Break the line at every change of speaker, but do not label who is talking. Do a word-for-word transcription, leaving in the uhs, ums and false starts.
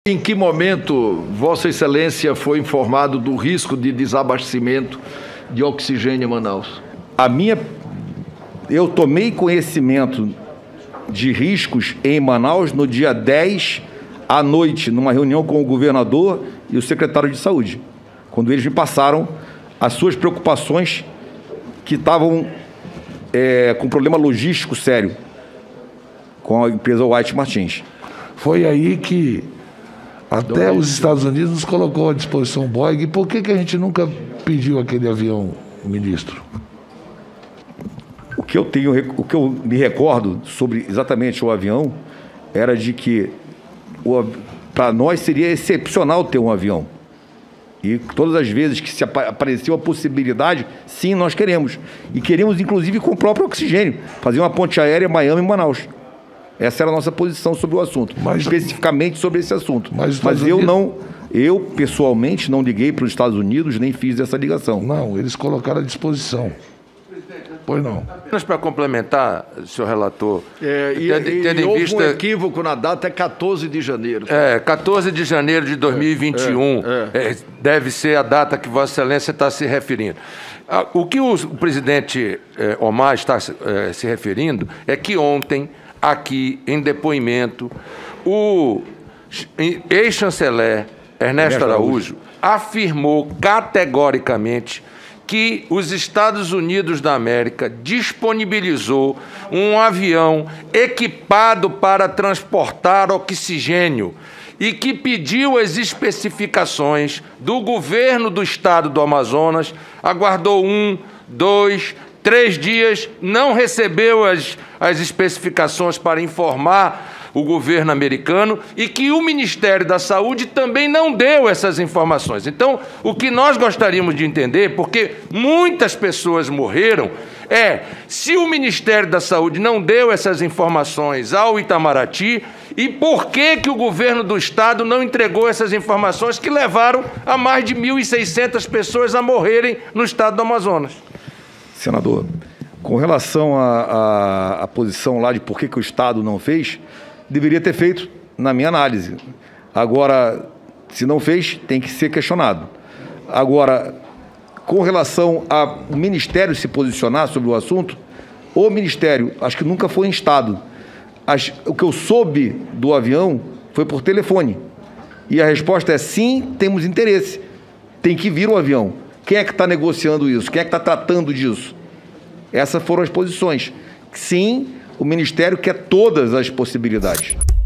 Em que momento Vossa Excelência foi informado do risco de desabastecimento de oxigênio em Manaus?
A minha, eu tomei conhecimento de riscos em Manaus no dia dez à noite, numa reunião com o governador e o secretário de saúde, quando eles me passaram as suas preocupações que estavam é, com problema logístico sério com a empresa White Martins.
Foi aí que até os Estados Unidos nos colocou à disposição Boeing. E por que que a gente nunca pediu aquele avião, ministro?
O que eu tenho, o que eu me recordo sobre exatamente o avião era de que para nós seria excepcional ter um avião. E todas as vezes que se apareceu a possibilidade, sim, nós queremos. E queremos, inclusive, com o próprio oxigênio, fazer uma ponte aérea Miami e Manaus. Essa era a nossa posição sobre o assunto, mas, especificamente sobre esse assunto. Mas, mas eu não, eu pessoalmente não liguei para os Estados Unidos, nem fiz essa ligação.
Não, eles colocaram à disposição. Pois não.
Apenas para complementar, senhor relator,
é, e,
tendo,
e,
tendo
e
em
houve
vista...
um equívoco na data, é quatorze de janeiro.
É, quatorze de janeiro de dois mil e vinte e um,
é, é.
É, deve ser a data que Vossa Excelência está se referindo. O que o presidente é, Omar está é, se referindo é que ontem, aqui em depoimento, o ex-chanceler Ernesto Araújo afirmou categoricamente que os Estados Unidos da América disponibilizou um avião equipado para transportar oxigênio e que pediu as especificações do governo do estado do Amazonas, aguardou um, dois, três dias, não recebeu as, as especificações para informar o governo americano e que o Ministério da Saúde também não deu essas informações. Então, o que nós gostaríamos de entender, porque muitas pessoas morreram, é se o Ministério da Saúde não deu essas informações ao Itamaraty e por que que o governo do estado não entregou essas informações que levaram a mais de mil e seiscentas pessoas a morrerem no estado do Amazonas.
Senador, com relação à posição lá de por que que o Estado não fez, deveria ter feito, na minha análise. Agora, se não fez, tem que ser questionado. Agora, com relação ao Ministério se posicionar sobre o assunto, o Ministério, acho que nunca foi instado. As, o que eu soube do avião foi por telefone. E a resposta é sim, temos interesse. Tem que vir o avião. Quem é que está negociando isso? Quem é que está tratando disso? Essas foram as posições. Sim, o Ministério quer todas as possibilidades.